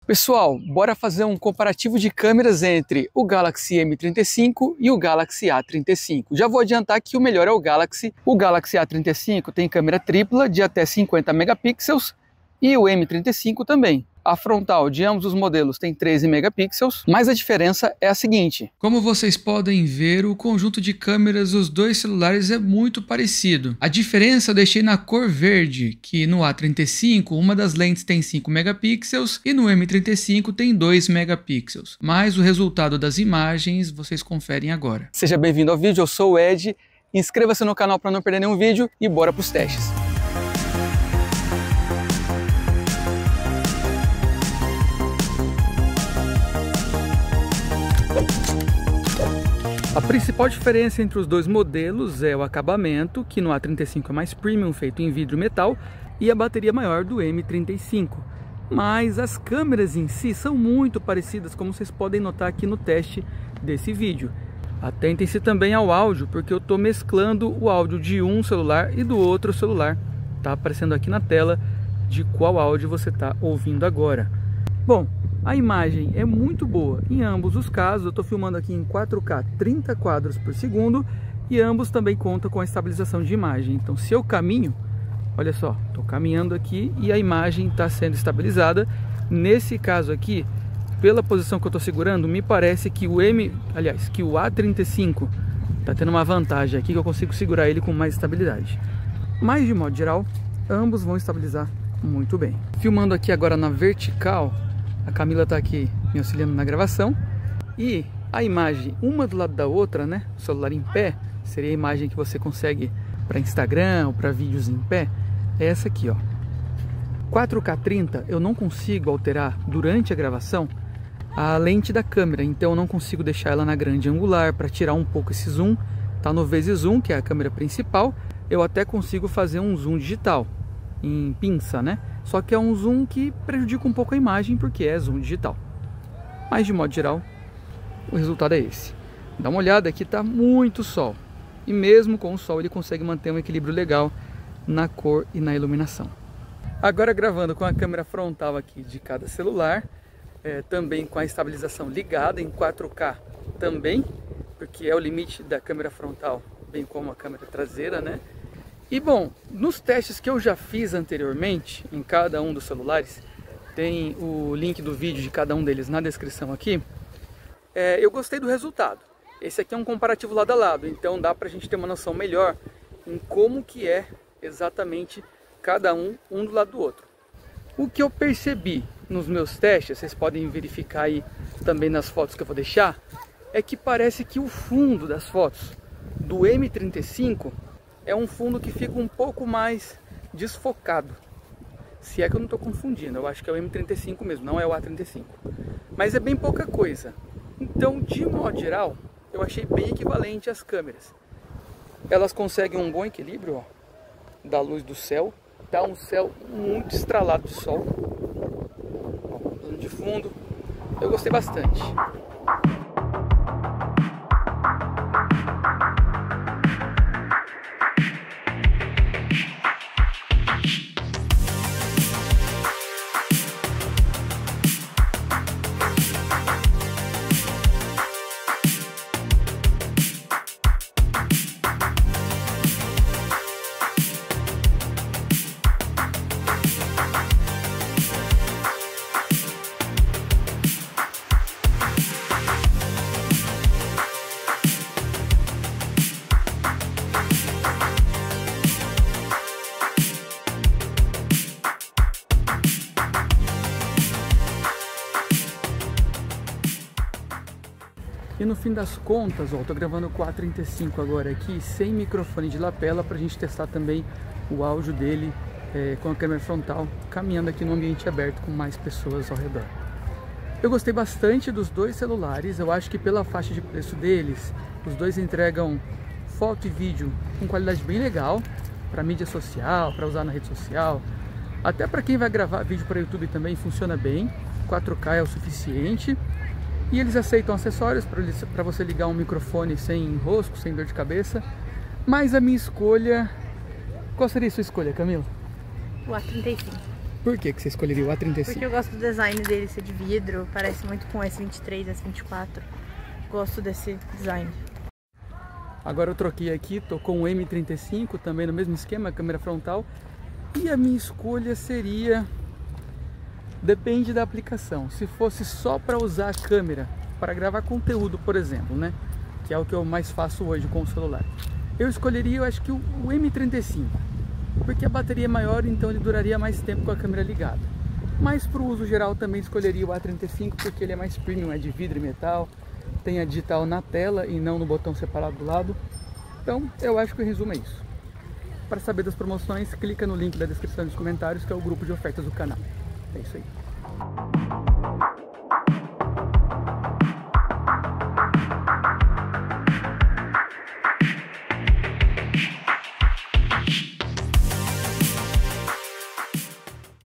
Pessoal, bora fazer um comparativo de câmeras entre o Galaxy M35 e o Galaxy A35. Já vou adiantar que o melhor é o Galaxy. O Galaxy A35 tem câmera tripla de até 50 megapixels e o M35 também. A frontal de ambos os modelos tem 13 megapixels, mas a diferença é a seguinte. Como vocês podem ver, o conjunto de câmeras dos dois celulares é muito parecido. A diferença eu deixei na cor verde, que no A35 uma das lentes tem 5 megapixels e no M35 tem 2 megapixels. Mas o resultado das imagens vocês conferem agora. Seja bem-vindo ao vídeo, eu sou o Ed. Inscreva-se no canal para não perder nenhum vídeo e bora para os testes. A principal diferença entre os dois modelos é o acabamento, que no A35 é mais premium, feito em vidro e metal, e a bateria maior do M35. Mas as câmeras em si são muito parecidas, como vocês podem notar aqui no teste desse vídeo. Atentem-se também ao áudio, porque eu estou mesclando o áudio de um celular e do outro celular. Está aparecendo aqui na tela de qual áudio você está ouvindo agora. Bom, a imagem é muito boa em ambos os casos. Eu estou filmando aqui em 4K 30 quadros por segundo e ambos também contam com a estabilização de imagem. Então se eu caminho, olha só, estou caminhando aqui e a imagem está sendo estabilizada. Nesse caso aqui, pela posição que eu estou segurando, me parece que o A35 está tendo uma vantagem aqui, que eu consigo segurar ele com mais estabilidade. Mas de modo geral, ambos vão estabilizar muito bem. Filmando aqui agora na vertical, a Camila está aqui me auxiliando na gravação e a imagem, uma do lado da outra, né? O celular em pé, seria a imagem que você consegue para Instagram ou para vídeos em pé, é essa aqui, ó. 4K 30 eu não consigo alterar durante a gravação a lente da câmera, então eu não consigo deixar ela na grande angular para tirar um pouco esse zoom. Tá no vezes zoom, que é a câmera principal, eu até consigo fazer um zoom digital em pinça, né? Só que é um zoom que prejudica um pouco a imagem porque é zoom digital. Mas de modo geral, o resultado é esse. Dá uma olhada, aqui tá muito sol. E mesmo com o sol ele consegue manter um equilíbrio legal na cor e na iluminação. Agora gravando com a câmera frontal aqui de cada celular, também com a estabilização ligada em 4K também, porque é o limite da câmera frontal, bem como a câmera traseira, né? E bom, nos testes que eu já fiz anteriormente, em cada um dos celulares, tem o link do vídeo de cada um deles na descrição aqui, eu gostei do resultado. Esse aqui é um comparativo lado a lado, então dá pra gente ter uma noção melhor em como que é exatamente cada um do lado do outro. O que eu percebi nos meus testes, vocês podem verificar aí também nas fotos que eu vou deixar, é que parece que o fundo das fotos do M35 é um fundo que fica um pouco mais desfocado. Se é que eu não estou confundindo, eu acho que é o M35 mesmo, não é o A35. Mas é bem pouca coisa. Então, de modo geral, eu achei bem equivalente às câmeras. Elas conseguem um bom equilíbrio, ó, da luz do céu. Tá um céu muito estralado de sol. Ó, de fundo, eu gostei bastante. E no fim das contas, ó, tô gravando com o A35 agora aqui, sem microfone de lapela, pra gente testar também o áudio dele com a câmera frontal, caminhando aqui no ambiente aberto com mais pessoas ao redor. Eu gostei bastante dos dois celulares, eu acho que pela faixa de preço deles, os dois entregam foto e vídeo com qualidade bem legal, para mídia social, para usar na rede social, até para quem vai gravar vídeo para YouTube também funciona bem, 4K é o suficiente. E eles aceitam acessórios para você ligar um microfone sem enrosco, sem dor de cabeça. Mas a minha escolha... Qual seria a sua escolha, Camila? O A35. Por que você escolheria o A35? Porque eu gosto do design dele ser de vidro, parece muito com o S23, S24. Gosto desse design. Agora eu troquei aqui, tô com o M35, também no mesmo esquema, câmera frontal. E a minha escolha seria... Depende da aplicação. Se fosse só para usar a câmera, para gravar conteúdo, por exemplo, né? Que é o que eu mais faço hoje com o celular. Eu escolheria, eu acho que o M35. Porque a bateria é maior, então ele duraria mais tempo com a câmera ligada. Mas para o uso geral também escolheria o A35, porque ele é mais premium, é de vidro e metal. Tem a digital na tela e não no botão separado do lado. Então eu acho que o resumo é isso. Para saber das promoções, clica no link da descrição dos comentários, que é o grupo de ofertas do canal. É isso aí.